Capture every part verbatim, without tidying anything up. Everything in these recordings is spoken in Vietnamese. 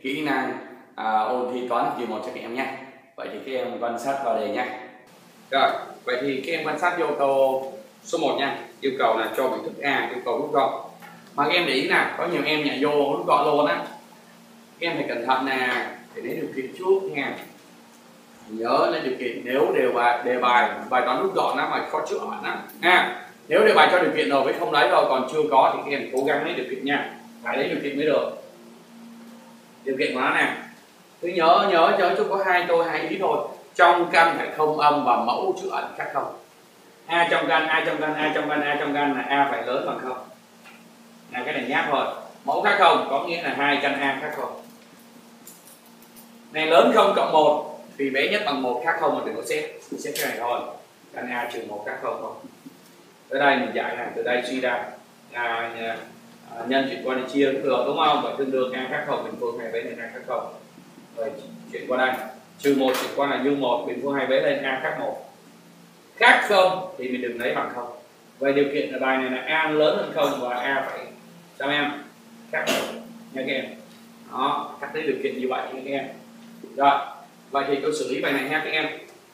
kỹ năng à, ôn thi toán học kỳ một cho các em nhé. Vậy thì các em quan sát vào đề nhé. Rồi, vậy thì các em quan sát vô câu số một nha. Yêu cầu là cho biểu thức A, yêu cầu rút gọn. Mà các em để ý là có nhiều em nhảy vô rút gọn luôn á. Các em phải cẩn thận nè, để lấy điều kiện trước nha. Nhớ lấy điều kiện nếu đều bài đề bài bài toán rút gọn á mà khó chữa á nha. Nếu đề bài cho điều kiện rồi với không lấy rồi còn chưa có thì các em cố gắng lấy điều kiện nha. Phải lấy điều kiện mới được. Điều kiện của nó nè. Cứ nhớ nhớ nhớ chung có hai câu hai ý thôi. Trong căn phải không âm và mẫu chữ ẩn khác không. A trong căn, A trong căn, A trong căn, A trong căn là A phải lớn bằng không. Là cái này nháp thôi. Mẫu khác không có nghĩa là hai căn A khác không. Này lớn không cộng một thì bé nhất bằng một khác không mà đừng có xét. Xét cái này thôi. Căn A trừ một khác không không. Tới đây mình giải này, từ đây suy ra à, à, nhân chuyển qua để chia cũng được đúng không? Vậy tương đương A khác không bình phương hai vế lên A khác không. Rồi chuyển qua đây trừ một chuyển qua là dương một bình phương hai vế lên A khác một. Khác không thì mình đừng lấy bằng không. Vậy điều kiện ở bài này là A lớn hơn không và A phải sao em? Khác không nha các em. Đó, các cái điều kiện như vậy nha các em. Rồi, vậy thì tôi xử lý bài này nha các em.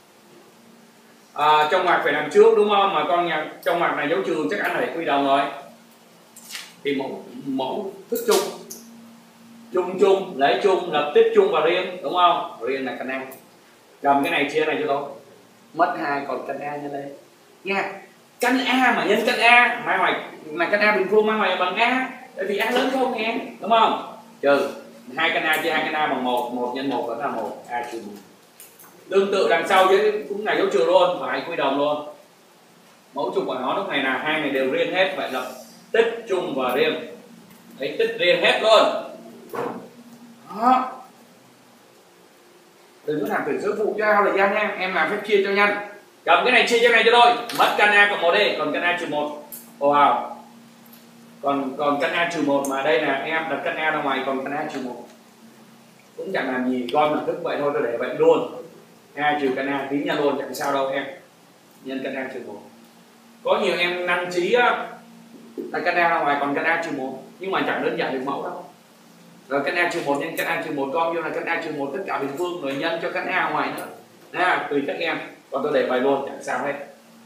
À, trong ngoặc phải làm trước đúng không? Mà con nhà trong ngoặc này dấu trừ chắc ăn phải quy đồng rồi. Thì mẫu mẫu thức chung chung chung lấy chung lập tích chung và riêng đúng không? Riêng là căn A. Cầm cái này chia này cho tôi. Mất hai còn căn A nhân đây nha. Căn A mà nhân căn A mai ngoài là căn A bình phương mai ngoài bằng A, tại vì A lớn không nghe đúng không? Trừ hai căn A chia hai căn A bằng một, một nhân một vẫn là một, A trừ một. Tương tự đằng sau với cũng là dấu trừ luôn, phải quy đồng luôn. Mẫu chung của nó lúc này là hai này đều riêng hết, vậy là tích chung và riêng. Đấy, tích riêng hết luôn. Đó. Đừng có làm tuyển số phụ cho ao là gian nha, em làm phép chia cho nhanh. Cầm cái này chia cho này cho tôi, mất căn A cộng một đi, còn căn A trừ một. Wow. Còn còn căn A trừ một mà đây là em đặt căn A ra ngoài còn căn A trừ một. Cũng chẳng làm gì, con là thức vậy thôi, tôi để vậy luôn. A trừ căn A tính nhân luôn chẳng sao đâu em. Nhân căn A trừ một. Có nhiều em năng trí á, đặt căn A ra ngoài còn căn A trừ một, nhưng mà chẳng đơn giản được mẫu đâu. Rồi căn A trừ một nhân căn A trừ một con vô là căn A trừ một tất cả bình phương rồi nhân cho căn A ngoài nữa. À, tùy các em, còn tôi để bài luôn chẳng sao hết.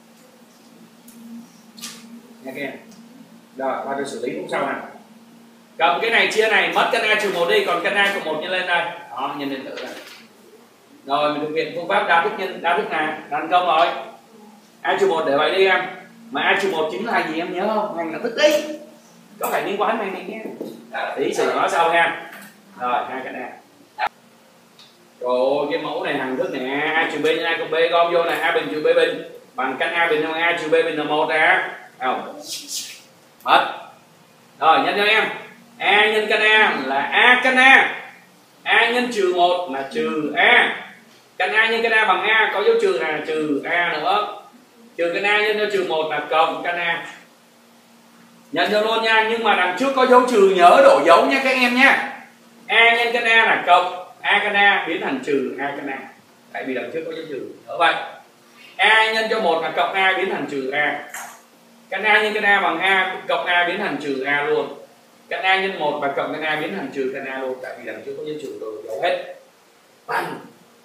Nha các em. Rồi, ba tôi xử lý cũng sao nào. Cầm cái này chia này, mất căn A trừ một đi, còn căn A cộng một nhân lên đây. Đó, nhân lên tự này. Rồi mình thực hiện phương pháp đa thức nhân đa thức này, thành công rồi. A trừ một để vậy đi em. Mà A trừ một chính là gì em nhớ không? Ngành là thức đi. Có phải liên quan này này nha. Tí xử nó sau nha. Rồi, hai cái này. Rồi cái mẫu này hàng thức nè, A trừ B nhân A cộng B gom vô này, A bình trừ B bình bằng căn A bình nhân A trừ B bình là một nè. Không. Mất. Rồi nhân cho em. A nhân căn A là A căn A. A nhân trừ một là trừ A. Căn A nhân căn A bằng A có dấu trừ là trừ A nữa. Trừ căn A nhân cho trừ một là cộng căn A. Nhận cho luôn nha, nhưng mà đằng trước có dấu trừ nhớ đổi dấu nha các em nha. A nhân căn A là cộng A căn A biến thành trừ A căn A. Tại vì đằng trước có dấu trừ. Ở vậy. A nhân cho một là cộng A biến thành trừ A. Căn A nhân căn A bằng A cộng A biến thành trừ A luôn. Căn A nhân một và cộng căn A biến thành trừ căn A luôn. Tại vì đằng trước có dấu trừ rồi dấu hết. Bằng.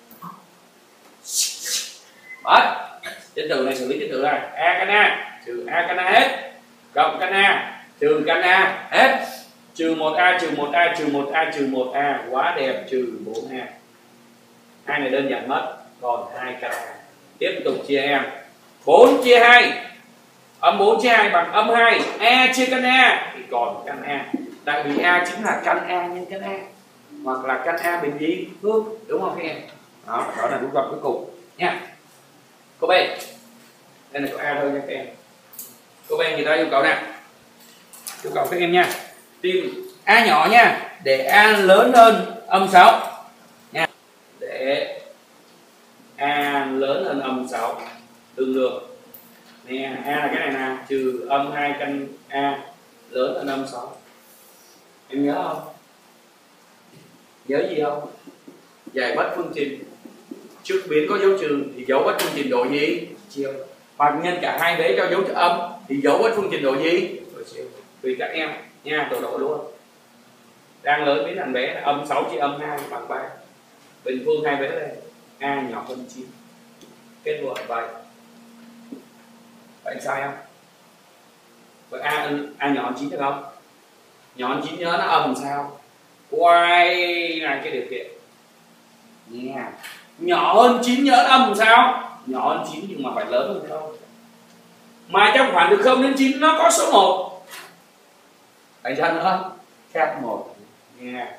Mất. Trên từ này xử lý trên từ này. A căn A trừ A căn A hết. Cộng căn A trừ căn A hết. Trừ một A trừ một A trừ một A trừ một A. Quá đẹp, trừ bốn A. Hai này đơn giản mất. Còn hai căn A. Tiếp tục chia em. bốn chia hai. Âm bốn chia hai bằng âm hai. A chia căn A thì còn căn A. Tại vì A chính là căn A nhân căn A. Hoặc là căn A bình gì phương. Đúng không các em? Đó, đó là rút gọn cuối cùng nha. Câu B. Đây là câu A thôi nha các em. Câu B người ta yêu cầu nè. Yêu cầu các em nha. Tìm A nhỏ nha. Để A lớn hơn âm sáu nha. Để A lớn hơn âm sáu tương đương. Nè, A là cái này nè, trừ âm hai căn A lớn hơn âm sáu. Em nhớ không? Nhớ gì không? Giải bất phương trình. Trước biến có dấu trừ thì dấu bất phương trình đổi gì? Chiều. Hoặc nhân cả hai vế cho dấu trừ âm thì dấu bất phương trình đổi gì? Đổi chiều. Tùy các em nha, tôi đổi luôn. đang lớn biến thành bé, âm sáu chia âm hai bằng ba, bình phương hai vế đây, a nhỏ hơn chín, kết luận vậy. Vậy sao em? Vậy a a nhỏ hơn chín được không? Nhỏ hơn chín nhớ nó âm làm sao? Quay này cái điều kiện nha. Yeah. Nhỏ hơn chín nhớ nó âm làm sao? Nhỏ hơn chín nhưng mà phải lớn hơn không. Mà trong khoảng từ không đến chín nó có số một. Phải ra nữa. Khác một nha.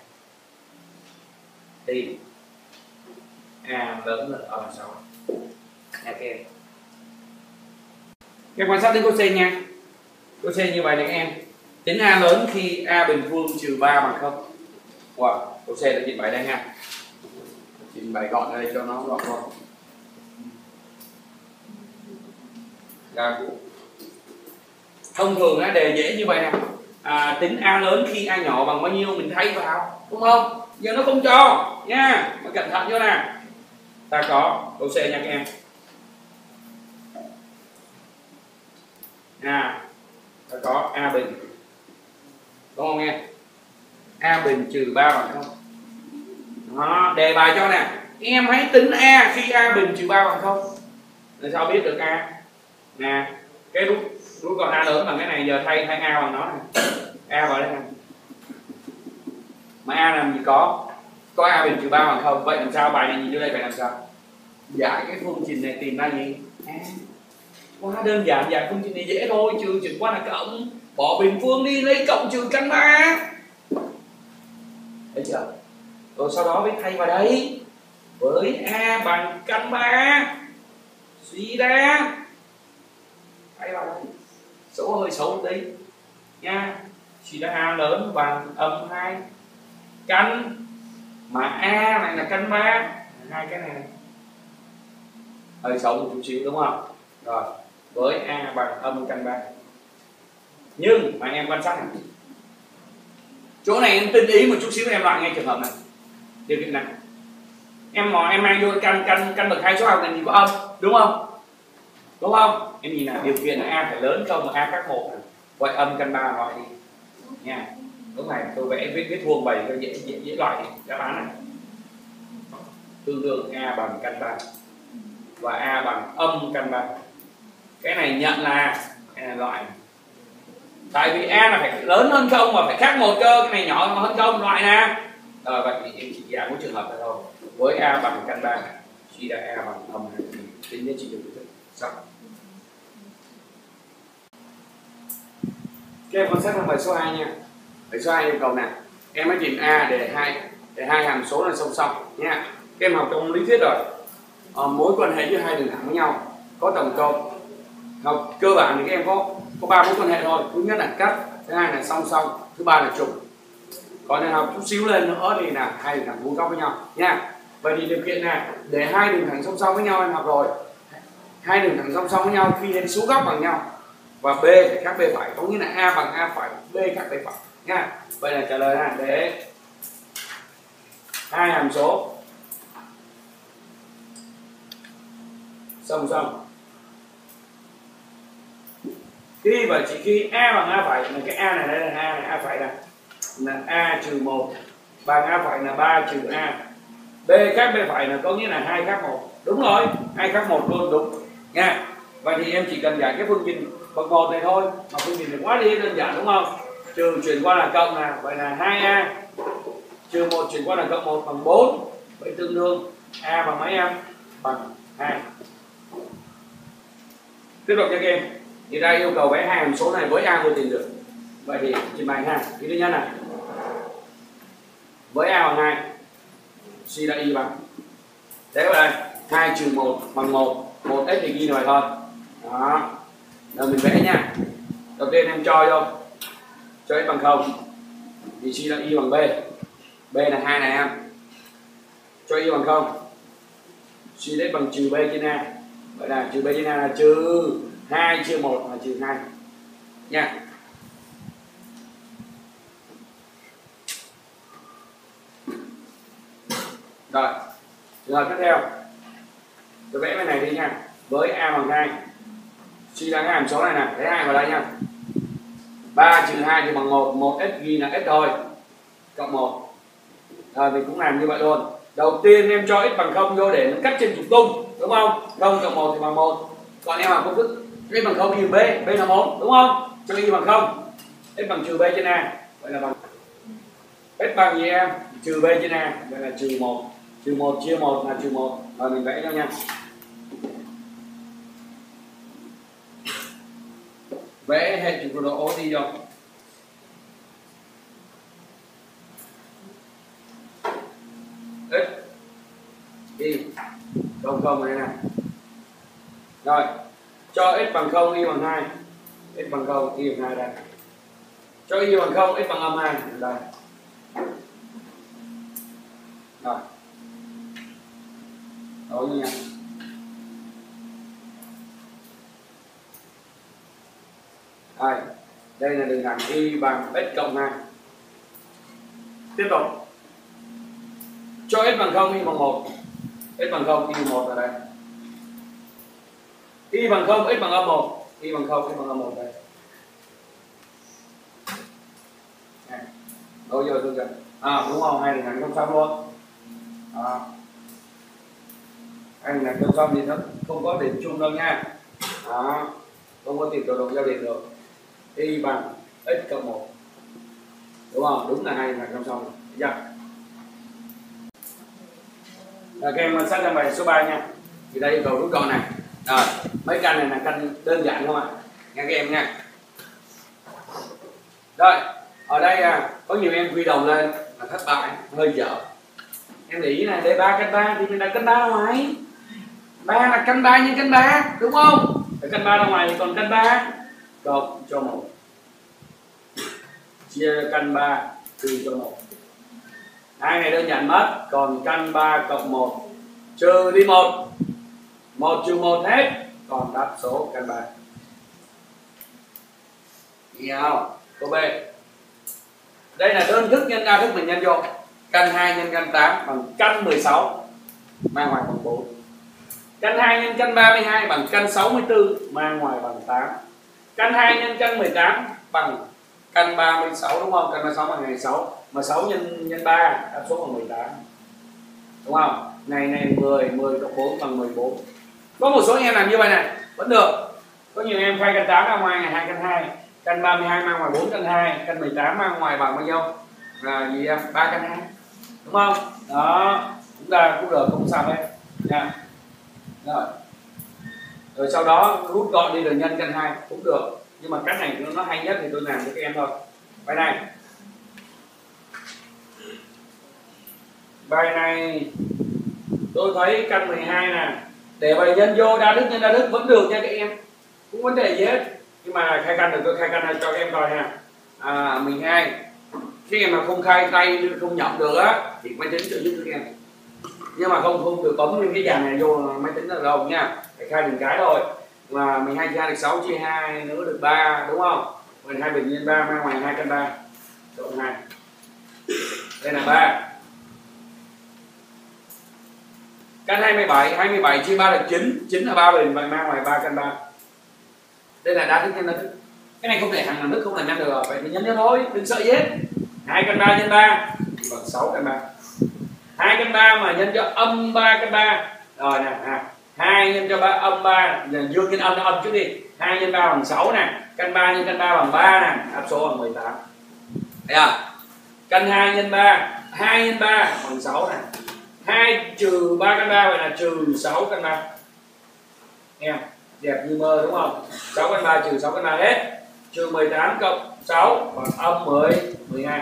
Thì a lớn hơn âm sáu. Ok. Các quan sát đến câu C nha. Câu C như vậy này em. Tính a lớn khi a bình phương trừ ba bằng không. Wow, câu C đã trình bày đây nha. Trình bày gọn ở đây cho nó gọn gọn. Thông thường á, đề dễ như vậy nè. À, tính a lớn khi a nhỏ bằng bao nhiêu mình thay vào, đúng không? Giờ nó không cho nha, mà cẩn thận vô nè. Ta có câu C nha các em. À, ta có a bình, đúng không nghe? A bình trừ ba bằng không. Đó, đề bài cho nè. Em hãy tính a khi a bình trừ ba bằng không. Làm sao biết được a? Nè, cái rút rút còn a lớn bằng cái này, giờ thay thay a bằng nó này. A vào đây nè. Mà a làm gì có? Có a bình trừ ba bằng không. Vậy làm sao bài này nhìn vô đây phải làm sao? Giải cái phương trình này tìm ra gì? A. Quá đơn giản, giải phương trình này dễ thôi, trừ chuyển qua là cộng, bỏ bình phương đi lấy cộng trừ căn ba. Thấy chưa? Rồi sau đó mới thay vào đây với a bằng căn ba, suy ra thay vào đây, số hơi xấu một tí nha. Suy ra a lớn bằng âm hai căn, mà a này là căn ba, hai cái này hơi xấu một chút xíu đúng không? Rồi với a bằng âm căn ba. Nhưng mà em quan sát này, chỗ này em tinh ý một chút xíu, em loại ngay trường hợp này. Điều kiện này em mà em mang vô căn căn căn bậc hai số học này thì có âm, đúng không? Đúng không? Em nhìn là điều kiện là a phải lớn không, mà a khác một, vậy âm căn ba loại đi nha. Lúc này tôi vẽ viết viết vuông bảy cho dễ dễ dễ loại đáp án này. Tương đương a bằng căn ba và a bằng âm căn ba. Cái này nhận là cái này loại này. Tại vì a là phải lớn hơn không mà phải khác một cơ, cái này nhỏ hơn không, loại nè. Rồi vậy thì em chỉ dạng một trường hợp này thôi. Với a bằng căn ba, suy ra a bằng âm hai, tính đến chỉ được xong. Các em quan sát trong bài số hai nha. Bài số hai yêu cầu nè, em hãy tìm a để hai để hai hàm số là song song nha. Các em học trong lý thuyết rồi. À, mối quan hệ giữa hai đường thẳng với nhau có tổng cộng, học cơ bản thì các em có có ba mối quan hệ thôi. Thứ nhất là cắt, thứ hai là song song, thứ ba là trùng. Còn nếu học chút xíu lên nữa thì là hai đường thẳng vuông góc với nhau nha. Vậy thì điều kiện này để hai đường thẳng song song với nhau em học rồi. Hai đường thẳng song song với nhau khi đến số góc bằng nhau và b phải khác b phải, có nghĩa là a bằng a phải, b khác b phải nha. Vậy là trả lời là để hai hàm số song song khi và chỉ khi a bằng a phải, là cái a này đây là a này, a phải này là a trừ một bằng a phải là ba trừ a, b khác b phải là có nghĩa là hai khác một. Đúng rồi, hai khác một luôn, đúng nha. Vậy thì em chỉ cần giải cái phương trình bậc một này thôi, mà phương trình này quá đi đơn giản đúng không? Trừ chuyển qua là cộng là vậy là hai a trừ một chuyển qua là cộng một bằng bốn, vậy tương đương a bằng mấy em? Bằng hai. Tiếp tục cho các em, thì đây yêu cầu vẽ hai hàm số này với a vô tìm được. Vậy thì trình bày ha. Thứ nhất này, với a bằng hai, suy ra y bằng, thế vào đây hai trừ một bằng một, một x thì ghi như vậy thôi. Đó, rồi mình vẽ nha. Đầu tiên em cho vô, cho x bằng không thì suy ra y bằng b, b là hai này em, cho y bằng không, suy x bằng trừ b trên a, vậy là trừ b trên a là trừ hai chia một là trừ hai nha. Rồi, trường hợp tiếp theo, tôi vẽ bên này đi nha. Với a bằng hai, suy ra cái hàm số này nè, lấy hai vào đây nha. ba trừ hai thì bằng một, một x ghi là x thôi. cộng một. Rồi mình cũng làm như vậy luôn. Đầu tiên em cho x bằng không vô để nó cắt trên trục tung, đúng không? Không cộng một thì bằng một. Còn em làm công thức x bằng không y b, b là một, đúng không? Cho y bằng không, x bằng trừ b trên a, vậy là bằng x bằng gì em? Trừ b trên a, vậy là trừ một. Trừ một chia một là trừ một. Rồi mình vẽ cho nha. Vẽ hệ trục độ ô đi rồi. X y không không này này. Rồi, cho x bằng không, y bằng hai. X bằng không, y bằng hai đây. Cho y bằng không, x bằng âm hai đây. Rồi. Đó như nha. Đây, đây là đường thẳng y bằng x cộng hai. Tiếp tục. Cho x bằng không, y bằng một. X bằng không, y bằng một ở đây. Y bằng không, x bằng âm một. Y bằng không, x bằng âm một đây. Đâu giờ tôi gần. À đúng không, hai đường thẳng song song luôn. À. Hai đường thẳng song song thì nó không có điểm chung đâu nha. Đó. Không có tìm tọa độ giao điểm được. Y bằng x cộng một. Đúng không? Đúng là hai đường thẳng song song. Được chưa? Rồi các em quan sát trong bài số ba nha. Thì đây yêu cầu rút gọn này. Rồi, mấy căn này là căn đơn giản không ạ? À? Nghe các em nha. Rồi, ở đây à, có nhiều em quy đồng lên là thất bại, hơi dở. Em để ý này, đây ba căn ba thì mình đặt căn ba ra ngoài. ba là căn ba nhân căn ba, đúng không? Để căn ba ra ngoài thì còn căn ba cộng cho một. Chia căn ba trừ cho một. Hai này đơn giản mất, còn căn ba cộng một trừ đi một. một trừ một hết, còn đáp số căn ba. Hiểu không? Câu B. Đây là đơn thức nhân đa thức mình nhân vô. Căn hai nhân căn tám bằng căn mười sáu, mang ngoài bằng bốn. Căn hai nhân căn ba mươi hai bằng căn sáu mươi tư, mang ngoài bằng tám. Căn hai nhân căn mười tám bằng căn ba mươi sáu, đúng không? Căn ba mươi sáu bằng ngày sáu, mà sáu nhân nhân ba, đáp số bằng mười tám. Đúng không? Này này mười, mười cộng bốn bằng mười bốn. Có một số em làm như vậy này, vẫn được. Có nhiều em khai căn tám ra ngoài ngày hai căn hai, căn ba mươi hai mang ngoài bốn căn hai, căn mười tám mang ngoài bằng bao nhiêu? Là gì em? ba căn hai. Đúng không? Đó, chúng ta cũng được, không sao hết nha. Rồi. Rồi sau đó rút gọn đi rồi nhân căn hai cũng được. Nhưng mà cái này nó hay nhất thì tôi làm cho các em thôi. Bài này. Bài này tôi thấy căn mười hai nè, để bài nhân vô đa thức nhân đa thức vẫn được nha các em, cũng vấn đề gì hết. Nhưng mà khai căn được, tôi khai căn này cho các em coi nha. À, mười hai khi em mà không khai tay không nhập được á thì máy tính trợ giúp cho các em, nhưng mà không không được bấm những cái dàn này vô máy tính là đâu nha, phải khai từng cái thôi. Mà mười hai chia hai được sáu, chia hai nữa được ba, đúng không? mười hai bình nhân ba mang ngoài hai căn ba cộng hai. Đây là ba. Căn hai mươi bảy, hai mươi bảy chia ba là chín, chín là ba bình, vậy mang ngoài ba căn ba. Đây là đa thức nhân đa thức. Cái này không thể hàng làm thức không làm nhân được, vậy thì nhân nhân thôi, đừng sợ gì hết. hai căn ba nhân ba bằng sáu căn ba. hai căn ba mà nhân cho âm ba căn ba. Rồi nè, à, hai nhân cho ba âm ba, dương nhân âm nó âm trước đi. hai nhân ba bằng sáu nè, căn ba nhân căn ba bằng ba nè, đáp số bằng mười tám. Thấy không? Căn hai nhân ba, hai nhân ba bằng sáu nè. hai trừ ba căn ba, vậy là trừ sáu căn ba. Nghe đẹp như mơ đúng không? sáu căn ba trừ sáu căn ba hết. Trừ mười tám cộng sáu bằng âm mười, mười hai.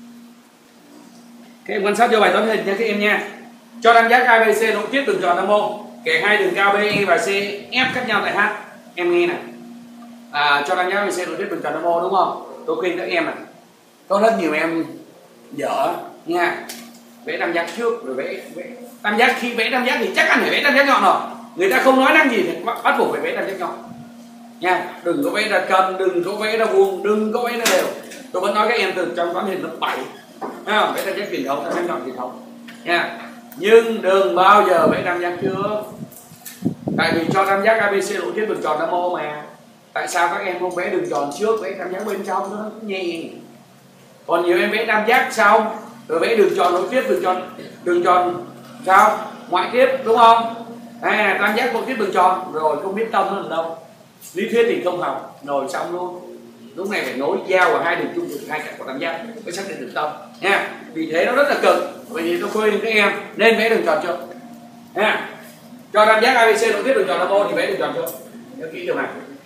Các em quan sát vô bài toán hình nha các em nha. Cho tam giác a bê xê nội tiết từng tròn năm môn, kể hai đường cao bê và xê ép khác nhau tại H. Em nghe này. À, cho tam giác a bê xê nội tiết từng tròn năm môn, đúng không? Tôi khuyên các em này, có rất nhiều em dở nha. Vẽ tam giác trước rồi vẽ, vẽ tam giác, khi vẽ tam giác thì chắc ăn phải vẽ tam giác nhọn rồi. Người ta không nói năng gì thì bắt buộc phải vẽ tam giác nhọn nha. Đừng có vẽ ra cân, đừng có vẽ ra vuông, đừng có vẽ ra đều. Tôi vẫn nói các em từ trong toán hình lớp bảy, à, vẽ tam giác truyền thống, tam giác nhọn truyền thống nha. Nhưng đừng bao giờ vẽ tam giác trước, tại vì cho tam giác a bê xê nội tiết đường tròn nam mô mà. Tại sao các em không vẽ đường tròn trước, vẽ tam giác bên trong nó nhẹ? Còn nhiều em vẽ tam giác xong rồi vẽ đường tròn nối tiếp, đường tròn đường tròn sao ngoại tiếp, đúng không? Hay là tam giác nối tiếp đường tròn, rồi không biết tâm nó là đâu, lý thuyết thì không học, rồi xong luôn. Lúc này phải nối giao vào hai đường trung trực hai cạnh của tam giác mới xác định được tâm nha. Vì thế nó rất là cực. Vậy thì tôi khuyên các em nên vẽ đường tròn chưa nha. Cho tam giác a bê xê nối tiếp đường tròn nam ô thì vẽ đường tròn chưa, nhớ kỹ điều này.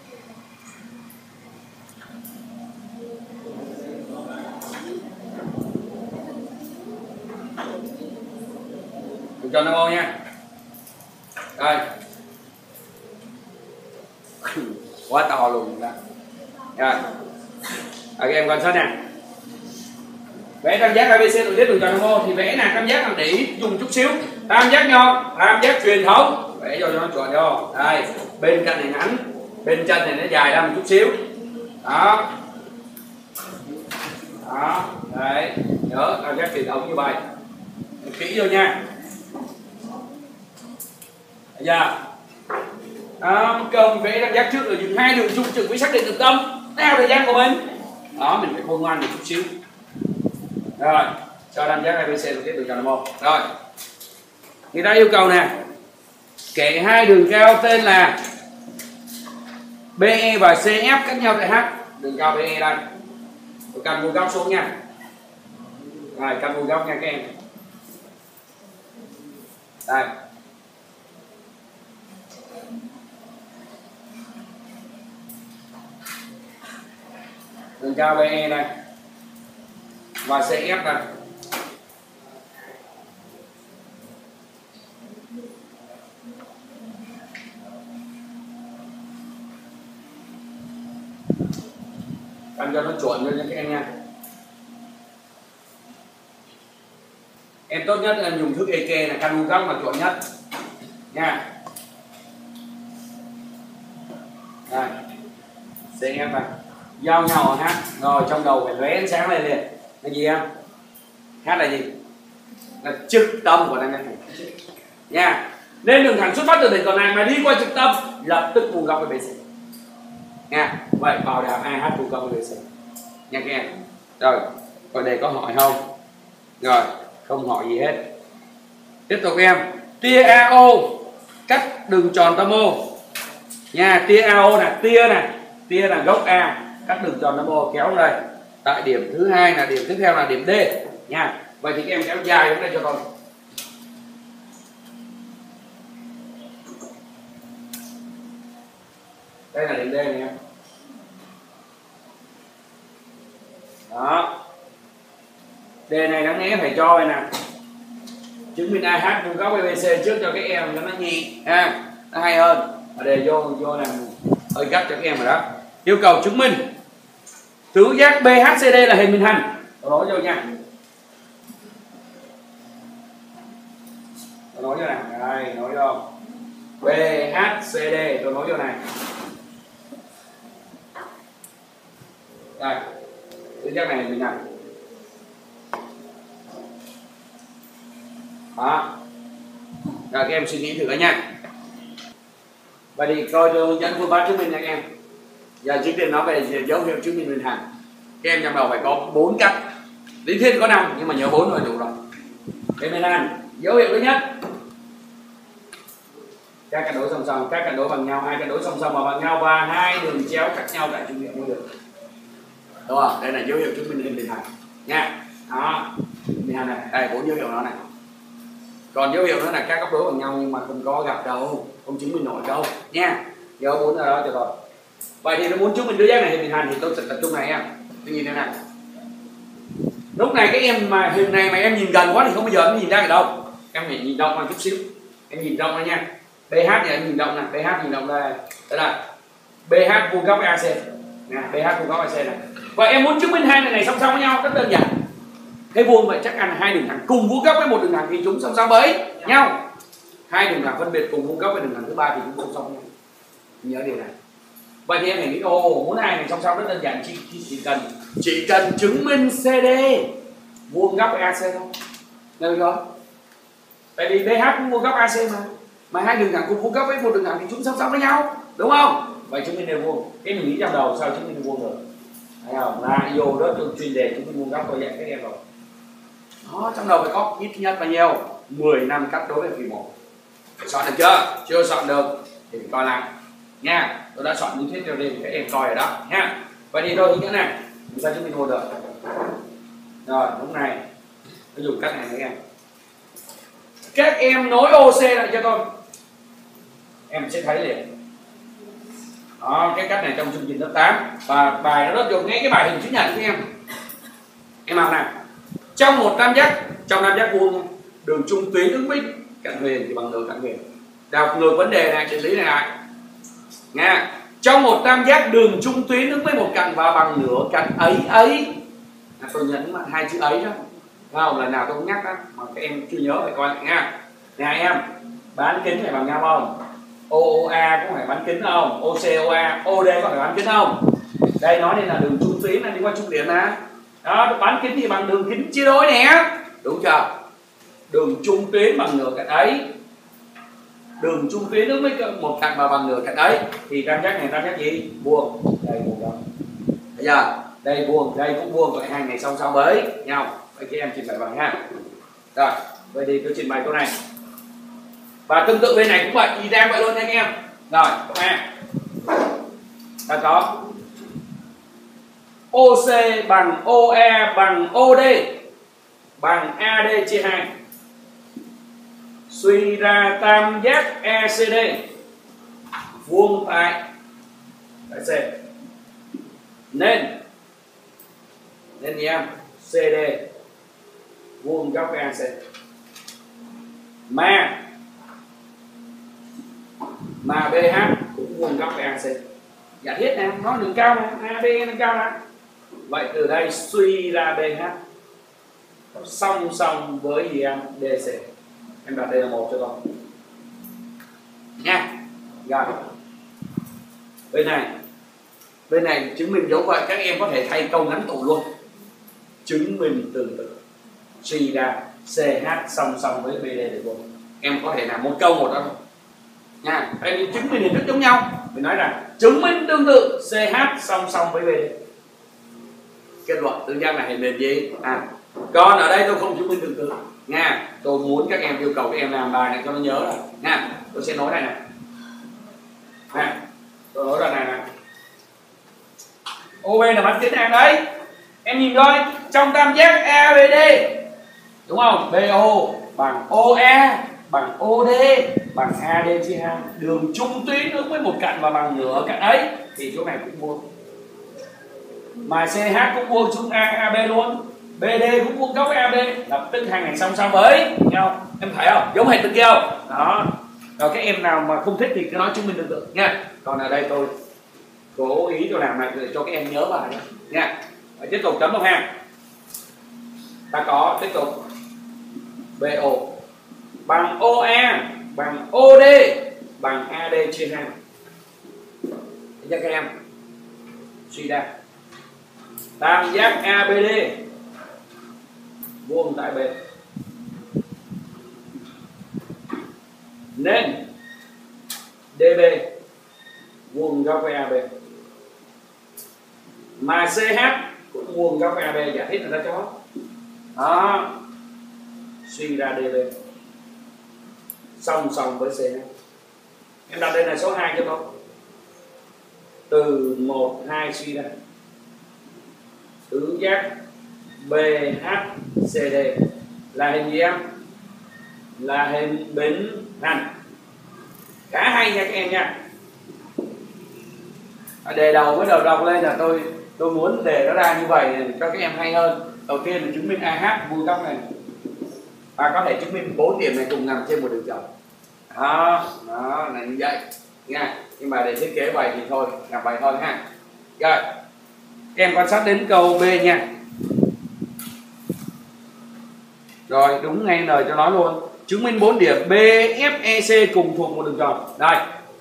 Đường tròn nam ô nha. Đây quá to luôn đó. Rồi à, các em quan sát nè, vẽ tam giác a bê xê nối tiếp đường tròn nam ô thì vẽ là tam giác làm đỉ dùng chút xíu, tam giác nhọn, tam giác truyền thống vẽ cho nó chuẩn vô. Đây bên cạnh này ngắn, bên chân này nó dài ra một chút xíu đó đó. Đấy nhớ tam giác truyền thống như vậy, kỹ vô nha. Bây giờ đó, cần vẽ tam giác trước rồi dùng hai đường trung trực mới xác định được tâm theo thời gian của mình đó. Mình phải khôn ngoan một chút xíu. Rồi cho tam giác a bê xê nối tiếp đường tròn nam ô. Rồi người ta yêu cầu nè, kể hai đường cao tên là bê e và xê ép cách nhau tại H. Đường cao bê e đây, tôi căn vuông góc xuống nha. Rồi căn vuông góc nha các em. Đây đường cao bê e đây và xê ép đây. Căn cho nó chuẩn luôn nha các em nha. Em tốt nhất là dùng thước e kê là căn vuông góc là chuẩn nhất nha. Đây xê ép này giao nhau H, rồi trong đầu phải lóe ánh sáng lên liền là gì em? H là gì? Là trực tâm của tam giác này nha. Nên đường thẳng xuất phát từ điểm còn này mà đi qua trực tâm lập tức vuông góc với bê xê nha. Vậy bảo đảm a hát vuông góc với bê xê nha các em. Rồi còn đây có hỏi không? Rồi không hỏi gì hết. Tiếp tục em, tia a ô cắt đường tròn tam ô nha. Tia a ô là tia này, tia là gốc A, cắt đường tròn nam ô kéo đây. Tại điểm thứ hai là điểm tiếp theo là điểm D nha. Vậy thì các em kéo dài xuống đây cho con. Đây là điểm D này em. Đó. D này đáng lẽ phải cho này nè. Chứng minh a hát vuông góc với bê xê trước cho các em cho nó nhị ha, nó hay hơn. Ở đây vô vô làm hơi gắt cho các em rồi đó. Yêu cầu chứng minh tứ giác bê hát xê đê là hình bình hành. Tôi nói vô nha. Tôi nói vô này. Đây, nói vô. bê hát xê đê tôi nói vô này. Đây. Tứ giác này hình bình hành. Đó. Rồi các em suy nghĩ thử cả nha. Vậy thì coi tôi hướng dẫn phương pháp chứng minh nha các em. Giờ trước tiên nói về dấu hiệu chứng minh bình hành. Các em trong đầu phải có bốn cách. Lý thuyết có năm nhưng mà nhớ bốn rồi đủ rồi. Cái bình hành, dấu hiệu thứ nhất, các cạnh đối song song, các cạnh đối bằng nhau, hai cạnh đối song song và bằng nhau và hai đường chéo khác nhau tại trung điểm môi đường. Đúng không? Đây là dấu hiệu chứng minh hình bình hành nha. Đó, bình hành này, đây bốn dấu hiệu đó này. Còn dấu hiệu nữa là các góc đối bằng nhau nhưng mà không có gặp đâu, không chứng minh nổi đâu nha. Nhớ bốn ở đó cho rồi. Vậy thì nó muốn chứng minh tứ giác này hình bình hành thì tôi sẽ tập trung này em. Tôi nhìn thế này. Lúc này các em mà hình này mà em nhìn gần quá thì không bao giờ em nhìn ra được đâu. Em phải nhìn rộng một chút xíu. Em nhìn rộng ra nha. bê hát thì em nhìn rộng này, bê hát nhìn rộng đây. Đây là bê hát vuông góc với a xê. Nè, bê hát vuông góc a xê này. Và em muốn chứng minh hai này này song song với nhau rất đơn giản. Cái vuông vậy chắc ăn là hai đường thẳng cùng vuông góc với một đường thẳng thì chúng song song với nhau. Hai đường thẳng phân biệt cùng vuông góc với đường thẳng thứ ba thì chúng song song với nhau. Nhớ điều này. Vậy thì em phải nghĩ ồ muốn hai này song song rất đơn giản, chỉ, chỉ cần chỉ cần chứng minh xê đê vuông góc với a xê thôi. Được rồi. Tại vì bê hát cũng vuông góc a xê mà. Mà hai đường thẳng cùng vuông góc với một đường thẳng thì chúng song song với nhau, đúng không? Vậy chứng minh đều vuông. Cái mình nghĩ trong đầu sao chứng minh đều vuông được. thấy không, là vô đó tôi chuyên đề chúng mình vuông góc tôi dạy các em rồi. Đó, trong đầu phải có ít nhất bao nhiêu mười năm cắt đối với phí một. Soạn được chưa? Chưa soạn được thì coi lại nha. Tôi đã soạn lý thuyết cho nên các em coi rồi đó nha. Vậy thì tôi hướng dẫn này chúng ta chứng minh một được. Rồi lúc này tôi dùng cách này các em. Các em nối ô xê lại cho tôi, em sẽ thấy liền. Đó, cái cách này trong chương trình lớp tám và bài nó rất dùng ngay cái bài hình chữ nhật của em. Em học nào. Trong một tam giác, trong tam giác vuông, đường trung tuyến ứng với cạnh huyền thì bằng nửa cạnh huyền. Đọc ngược vấn đề này, triết lý này lại. Nha. Trong một tam giác đường trung tuyến ứng với một cạnh và bằng nửa cạnh ấy ấy. À, tôi nhấn mạnh hai chữ ấy đó. Không, lần nào tôi cũng nhắc đó, mà các em chưa nhớ phải coi lại nha. Nè em, bán kính phải bằng nhau không? o o a có phải bán kính không? o xê o a, o đê có phải bán kính không? Đây nói đây là đường trung tuyến là đi qua trung điểm nè. Đó, bán kính thì bằng đường kính chia đôi nè. Đúng chưa? Đường trung tuyến bằng nửa cạnh ấy. Đường trung tuyến đối với một cạnh và bằng nửa cạnh ấy thì tam giác này tam giác gì? Vuông. Đây vuông đó. Bây giờ đây vuông, đây cũng vuông, vậy hai này song song với nhau. Vậy các em trình bày bằng ha. Rồi, vậy thì tôi trình bày câu này. Và tương tự bên này cũng vậy, y đang vậy luôn nha các em. Rồi, câu A. Ta có o xê bằng o e bằng o đê bằng a đê chia hai. Suy ra tam giác e xê đê vuông tại tại C. Nên nên gì em? xê đê vuông góc a xê. Mà mà bê hát cũng vuông góc a xê. Giả thiết nè, nó đường cao nè, a bê đường cao nè. Vậy từ đây suy ra bê hát song song với gì em? đê xê. Em đặt đây là một cho con nha. Rồi bên này bên này chứng minh dấu vậy, các em có thể thay câu ngắn tụ luôn. Chứng minh tương tự suy ra xê hát song song với bê đê được luôn. Em có thể làm một câu một đó thôi nha. Em chứng minh hình thức giống nhau, mình nói rằng chứng minh tương tự xê hát song song với bê đê. Kết luận tương giác là hình nền gì? À, còn ở đây tôi không chứng minh tương tự nha. Tôi muốn các em yêu cầu các em làm bài này cho nó nhớ rồi nha. Tôi sẽ nói này này. À, tôi nói đoạn này này. ô bê là bán kính hàng đấy. Em nhìn coi, trong tam giác a bê đê đúng không? bê ô bằng o e bằng o đê bằng a đê chia hai. Đường trung tuyến ứng với một cạnh và bằng nửa cạnh ấy thì chỗ này cũng vuông. Mà xê hát cũng vuông chung a a bê luôn. bê đê cũng vuông góc a bê, lập tức hai này song song với nhau. Em thấy không? Giống hệt bên kia không? Đó. Rồi các em nào mà không thích thì cứ nói chứng minh tương tự nha. Còn ở đây tôi cố ý tôi làm này để cho các em nhớ bài nha. Rồi tiếp tục chấm vào ha. Ta có tiếp tục bê ô bằng o e bằng o đê bằng a đê chia hai. Thế các em suy ra tam giác a bê đê vuông tại B. Nên đê bê vuông góc với a bê. Mà xê hát cũng vuông góc với a bê, giải thích là ta cho. Đó. Suy ra đê bê song song với xê hát. Em đặt đây là số hai cho tôi. Từ một, hai suy ra tứ giác bê hát xê đê là hình gì em? Là hình bình hành. Khá hay nha các em nha. Đề đầu với đầu đọc lên là tôi tôi muốn đề nó ra như vậy cho các em hay hơn. Đầu tiên là chứng minh a hát vuông góc này và có thể chứng minh bốn điểm này cùng nằm trên một đường tròn. Đó, đó là như vậy nha. Nhưng mà để thiết kế bài thì thôi, làm bài thôi ha. Rồi, em quan sát đến câu B nha. Rồi, đúng ngay lời cho nói luôn. Chứng minh bốn điểm B, F, E, C cùng thuộc một đường tròn. Đây.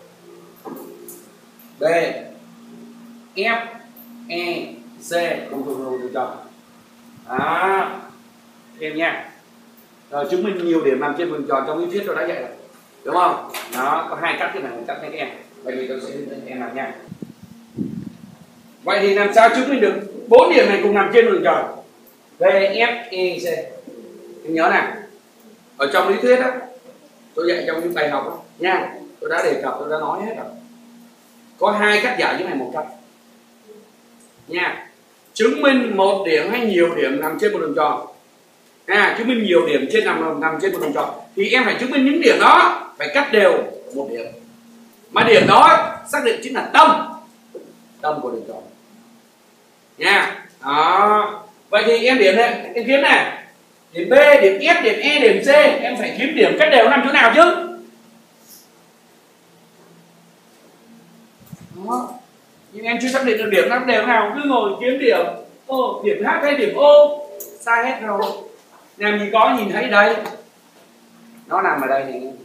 B, F, E, C cùng thuộc một đường tròn. Đó. Em nha. Rồi, chứng minh nhiều điểm nằm trên đường tròn trong lý thuyết tôi đã dạy rồi. Đúng không? Đó, có hai cách thế này, một cách này các em. Vậy thì tôi sẽ hướng dẫn em làm nha. Vậy thì làm sao chứng minh được bốn điểm này cùng nằm trên đường tròn? V, F, E, C. Em nhớ này, ở trong lý thuyết đó, tôi dạy trong những bài học đó, nha, tôi đã đề cập, tôi đã nói hết rồi. Có hai cách giải như này, một cách nha, chứng minh một điểm hay nhiều điểm nằm trên một đường tròn. À, chứng minh nhiều điểm trên nằm nằm trên một đường tròn thì em phải chứng minh những điểm đó phải cắt đều một điểm, mà điểm đó xác định chính là tâm tâm của đường tròn nha. Đó, vậy thì em điểm này, em kiếm này, điểm B, điểm F, điểm E, điểm C, em phải kiếm điểm cắt đều nằm chỗ nào chứ. Đó, nhưng em chưa xác định được điểm cắt đều nào, cứ ngồi kiếm điểm ô, điểm H hay điểm O, sai hết rồi. Làm gì có, nhìn thấy đây, nó nằm ở đây này,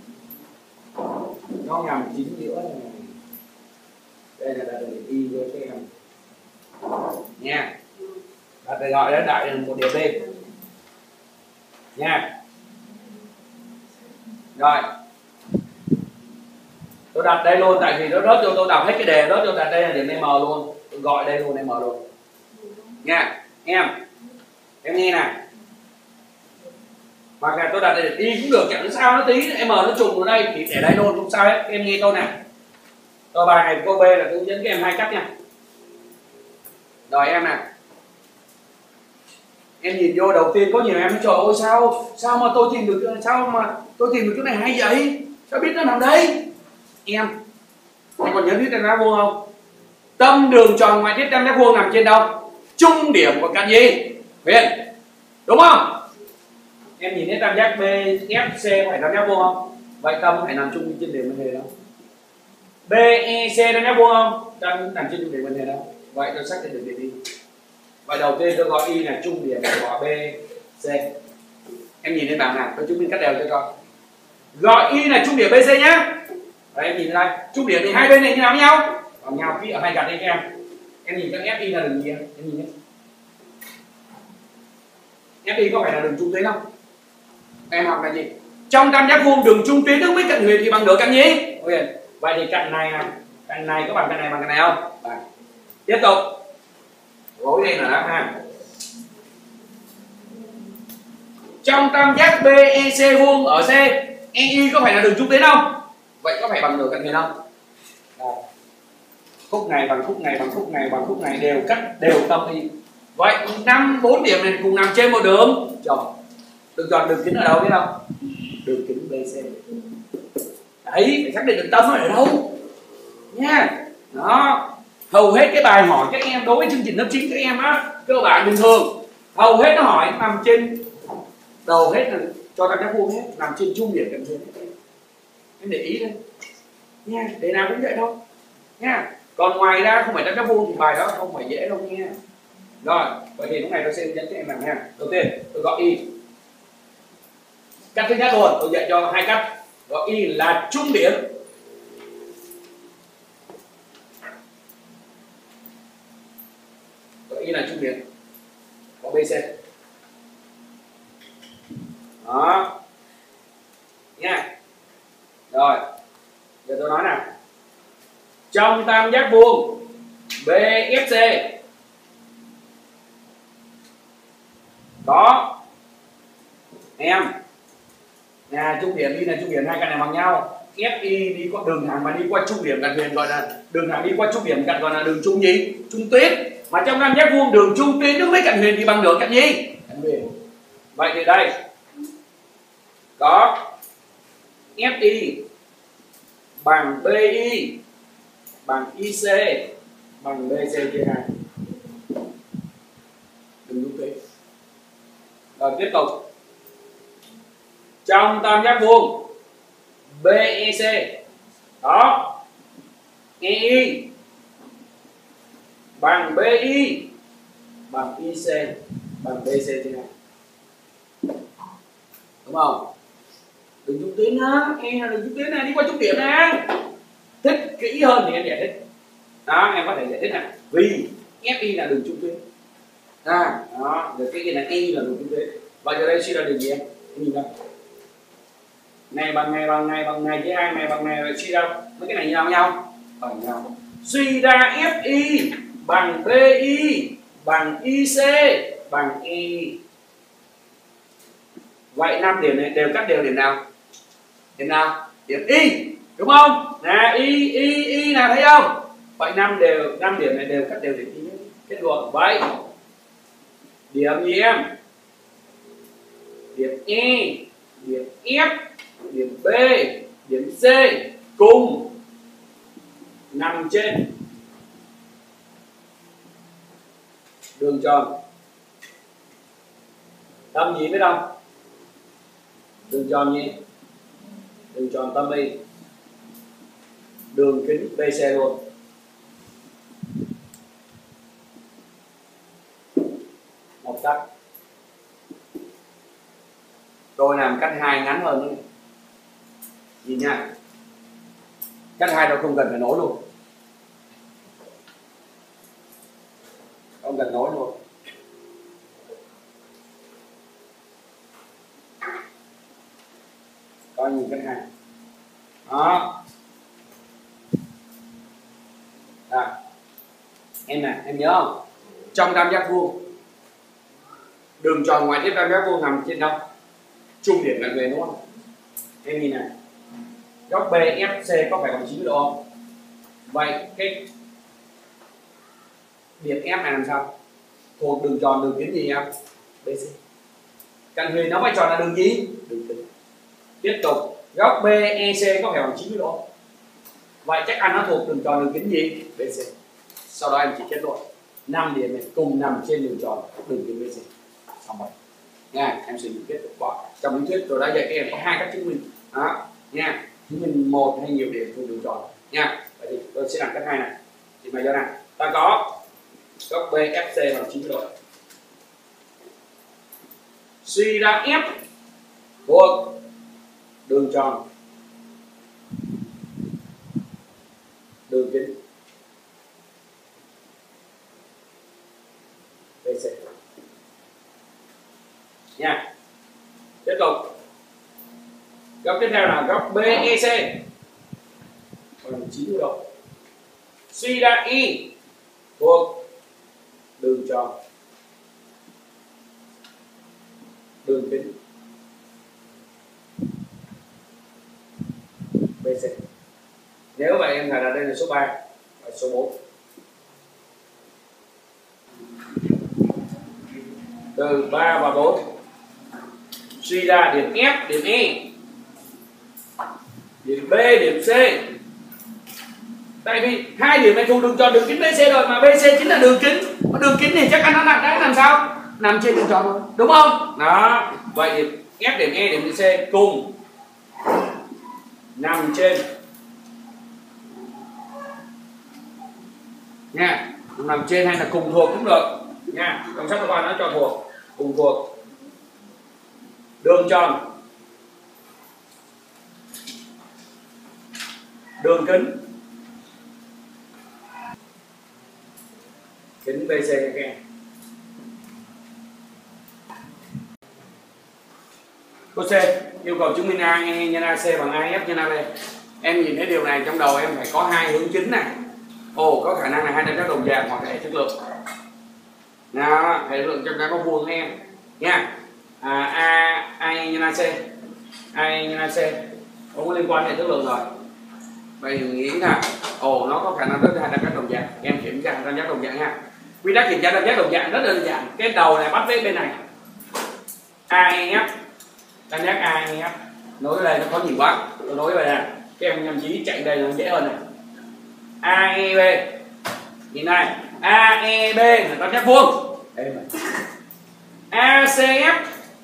nó nằm chính giữa này. Đây là đặt điểm Y với cái em nha, đặt để gọi đến đại là một điểm B nha. Rồi tôi đặt đây luôn, tại vì nó rớt cho tôi đọc hết cái đề, rớt cho đặt đây là điểm M luôn, tôi gọi đây luôn, M luôn nha. Em em nghe này, hoặc là tôi đặt đây Y cũng được, chẳng sao, nó tí M nó trùng ở đây thì để đây luôn không sao hết. Em nghe câu này, tôi bài này câu B là tôi hướng dẫn các em hai cách nha. Rồi em này, em nhìn vô đầu tiên có nhiều em trời ơi sao sao mà tôi tìm được, sao mà tôi tìm được chỗ này hay vậy, sao biết nó nằm đây. Em em còn nhớ thiết tam giác vuông không? Tâm đường tròn ngoại thiết tam giác vuông nằm trên đâu? Trung điểm của cạnh gì? Huyền, đúng không? Em nhìn thấy tam giác B, F, C phải tam giác vuông không? Vậy tâm phải nằm chung trên điểm bên này đâu? B, E, C tam giác vuông không? Tâm nằm trên trung điểm bên này đâu? Vậy tôi xác định được điểm đi. Vậy đầu tiên tôi gọi Y là trung điểm của B, C. Em nhìn lên bảng này, tôi chứng minh cắt đều cho con. Gọi Y là trung điểm bê xê nhá. Đấy, em nhìn đây, trung điểm thì hai bên này như nào với nhau? Bằng nhau, khi ở hai cạnh đây các em. Em nhìn các ép i là đường gì em? Em nhìn nhé. ép i có phải là đường trung tuyến không? Em học là gì? Trong tam giác vuông đường trung tuyến đối với cạnh huyền thì bằng nửa cạnh gì? Huyền. Vậy thì cạnh này nè, cạnh này có bằng cạnh này bằng cạnh này không? Bằng. Tiếp tục. Gối đây là đáp ha. Trong tam giác bê e xê vuông ở C, e i có phải là đường trung tuyến không? Vậy có phải bằng nửa cạnh huyền không? Đây. Khúc này bằng khúc này bằng khúc này bằng khúc này đều cắt đều tâm y. Vậy năm bốn điểm này cùng nằm trên một đường tròn. Đường tròn đường kính ở đâu biết không? Đường kính bê xê. Đấy, phải xác định được tâm ở đâu nha. Đó, hầu hết cái bài hỏi các em đối với chương trình lớp chín các em á, cơ bản bình thường hầu hết nó hỏi nằm trên đầu hết, là cho tam giác vuông hết, nằm trên trung điểm cạnh huyền. Em để ý đây nha, đề nào cũng vậy đâu nha. Còn ngoài ra không phải tam giác vuông thì bài đó không phải dễ đâu nha. Rồi, vậy thì lúc này tôi sẽ hướng dẫn cho em làm nha. Đầu tiên tôi gọi Y. Cách thứ nhất luôn, tôi dạy cho hai cách. Gọi Y là trung điểm. Gọi Y là trung điểm của bê xê. Đó nha. Rồi, giờ tôi nói nào. Trong tam giác vuông bê ép xê có em nhà trung điểm, đi là trung điểm, hai cạnh này bằng nhau. ép i đi qua đường thẳng mà đi qua trung điểm cạnh huyền gọi là đường thẳng đi qua trung điểm cạnh gọi là đường trung gì? Trung tuyến. Mà trong tam giác vuông đường trung tuyến đối với cạnh huyền thì bằng nửa cạnh gì? Cạnh huyền. Vậy thì đây có ép i bằng bê i bằng i xê bằng bê xê chia hai. Đừng đúng thế. Rồi tiếp tục. Trong tam giác vuông bê e xê đó, e i bằng bê i bằng i xê bằng bê xê chia hai. Đúng không? Đường trung tuyến á, E là đường trung tuyến này, đi qua trung điểm nè. Thích kỹ hơn thì em giải thích. Đó, em có thể giải thích này. Vì ép i là đường trung tuyến. À, đó, rồi cái kia là E là đường trung tuyến. Vậy giờ đây suy ra đường gì em? Em nhìn ra. Này bằng này bằng này bằng này chia hai, này bằng này rồi suy ra mấy cái này như nhau nhau bằng nhau. Suy ra ép i bằng bê i bằng i xê bằng e. Vậy năm điểm này đều cắt đều điểm nào? Điểm nào? Điểm y, đúng không? Là y y y là thấy không? Vậy năm đều năm điểm này đều cắt đều điểm y. Kết luận vậy. Điểm gì em? Điểm E, điểm F, điểm B, điểm C cùng nằm trên đường tròn tâm gì biết không? Đường tròn gì? Đường tròn tâm y, đường kính bê xê luôn. Một cắt. Tôi làm cắt hai ngắn hơn nữa. Nhìn nha. Cắt hai đâu không cần phải nối luôn. Không cần nối luôn. Coi nhìn cắt hai. Đó. À. Em nè, em nhớ không? Trong tam giác vuông, đường tròn ngoại tiếp tam giác vuông nằm trên đâu? Trung điểm cạnh về đúng không? Em nhìn này, góc bê ép xê có phải bằng chín mươi độ không? Vậy cái điểm F này làm sao? Thuộc đường tròn đường kính gì em? bê xê. Cạnh huyền nó vai trò là đường gì? Đường kính. Tiếp tục, góc bê e xê có phải bằng chín mươi độ không? Vậy chắc ăn nó thuộc đường tròn đường kính gì? bê xê. Sau đó em chỉ kết luận năm điểm này cùng nằm trên đường tròn đường kính bê xê. Xong rồi. Nha, em sử dụng kết quả. Trong lý thuyết tôi đã dạy các em có hai cách chứng minh. Đó, nha. Chứng minh một hay nhiều điểm thuộc đường tròn. Nha. Vậy thì tôi sẽ làm cách hai này. Thì mày cho này. Ta có góc bê ép xê bằng chín mươi độ. Suy ra F thuộc đường tròn đường kính bê xê nha. Tiếp tục góc tiếp theo là góc bê e xê bằng chín mươi độ. Suy ra Y thuộc đường tròn đường kính bê xê. Nếu vậy em phải là đây là số ba và số bốn. Từ ba và bốn suy ra điểm F, điểm E, điểm B, điểm C. Tại vì hai điểm này thuộc đường tròn đường kính bê xê rồi, mà bê xê chính là đường kính. Mà đường kính thì chắc ăn nó nặng đã làm sao? Nằm trên đường tròn rồi, đúng không? Đó. Vậy điểm F, điểm E, điểm C cùng nằm trên nha, nằm trên hay là cùng thuộc cũng được nha. Trong sách các bạn nó cho thuộc, cùng thuộc đường tròn đường kính kính bê xê các em. Câu C yêu cầu chứng minh A E nhân a xê bằng a ép nhân a bê. Em nhìn thấy điều này trong đầu em phải có hai hướng chính này. Ồ, có khả năng là hai tam giác đồng dạng hoặc hệ thức lượng. Đó, hệ lượng trong đó có vuông em nha. À, A A E nhân a xê, A E nhân a xê không có liên quan hệ thức lượng rồi. Vậy thì mình nghĩ là ồ nó có khả năng tới hai tam giác đồng dạng. Em kiểm tra tam giác đồng dạng nha. Quy tắc kiểm tra tam giác đồng dạng rất đơn giản. Cái đầu này bắt với bên này a e ép, tam giác a e ép nối đây nó có nhiều quá, tôi nối về nè. Các em nhầm chí chạy đây nó dễ hơn này. a e bê nhìn này, a e bê là tam giác vuông. a xê ép,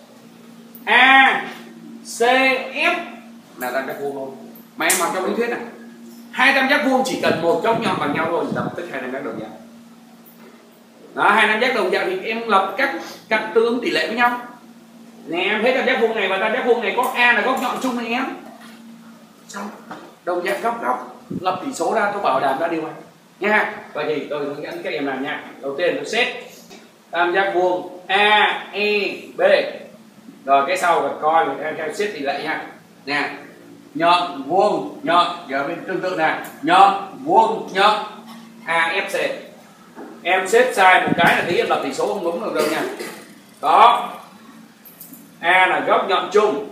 a xê ép là tam giác vuông luôn. Mà em học trong lý thuyết này, hai tam giác vuông chỉ cần một góc nhọn bằng nhau thôi lập tức hai tam giác đồng dạng. Đó, hai tam giác đồng dạng thì em lập các cạnh tương ứng tỷ lệ với nhau. Nè em thấy tam giác vuông này và tam giác vuông này có A là góc nhọn chung này em. Xong, đồng dạng góc góc lập tỷ số ra, tôi bảo đảm ra điều này nha. Vậy thì tôi hướng dẫn các em làm nha. Đầu tiên tôi xét tam giác vuông a e bê. Rồi cái sau phải coi em theo xét tỷ lệ nha. Nè, nhọn vuông nhọn, giờ bên tương tự này, nhọn vuông nhọn a ép xê. Em xếp sai một cái là tí em lập tỷ số không đúng được đâu nha. Đó, A là góc nhọn chung,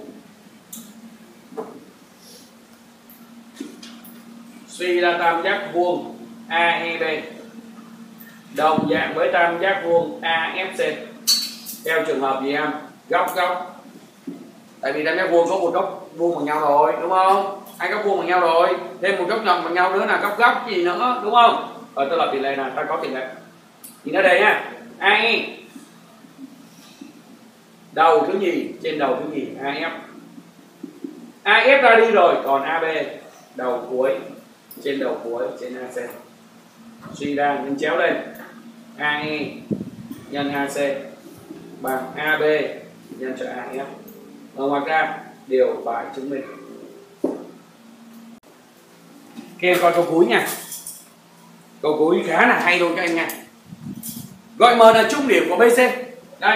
suy ra tam giác vuông a e bê đồng dạng với tam giác vuông a ép xê. Theo trường hợp gì em? Góc góc. Tại vì tam giác vuông có một góc vuông bằng nhau rồi, đúng không? Hai góc vuông bằng nhau rồi, thêm một góc nhọn bằng nhau nữa là góc góc gì nữa, đúng không? Rồi tôi lập tỷ lệ nào, ta có tỷ lệ. Nhìn ở đây nha. a e đầu thứ nhì trên đầu thứ nhì a ép. a ép ra đi rồi, còn a bê đầu cuối trên đầu cuối trên a xê. Suy ra nhân chéo lên. a e nhân a xê bằng a bê nhân cho a ép. Và ngoài ra điều phải chứng minh. Các em coi câu cuối nha. Câu cuối khá là hay luôn các em nha. Gọi M là trung điểm của bê xê. Đây.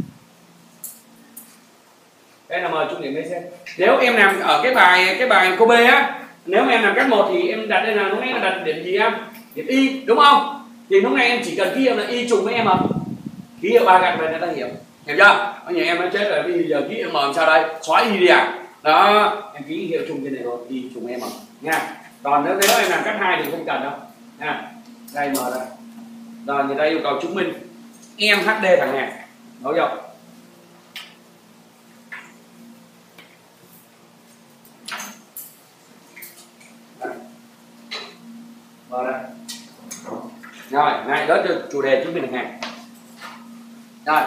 Đây là M trung điểm bê xê. Nếu em làm ở cái bài cái bài câu B á, nếu mà em làm cách một thì em đặt đây là lúc nãy là đặt điểm gì em? Điểm Y, đúng không? Thì lúc này em chỉ cần ký hiệu là Y trùng với M. Ký hiệu ba gạch về người ta hiểu. Hiểu chưa? Có nhiều em nói chết rồi, bây giờ ký hiệu M làm sao đây? Xóa Y đi à? Đó, em ký hiệu trùng trên này rồi, Y trùng với M nha. Còn nếu nếu em làm cách hai thì không cần đâu. Nha. Đây M đây. Rồi người ta yêu cầu chứng minh em hát đê thẳng hàng. Đúng không? Vào đây. Rồi, này đó cho chủ đề chứng minh thẳng hàng. Rồi.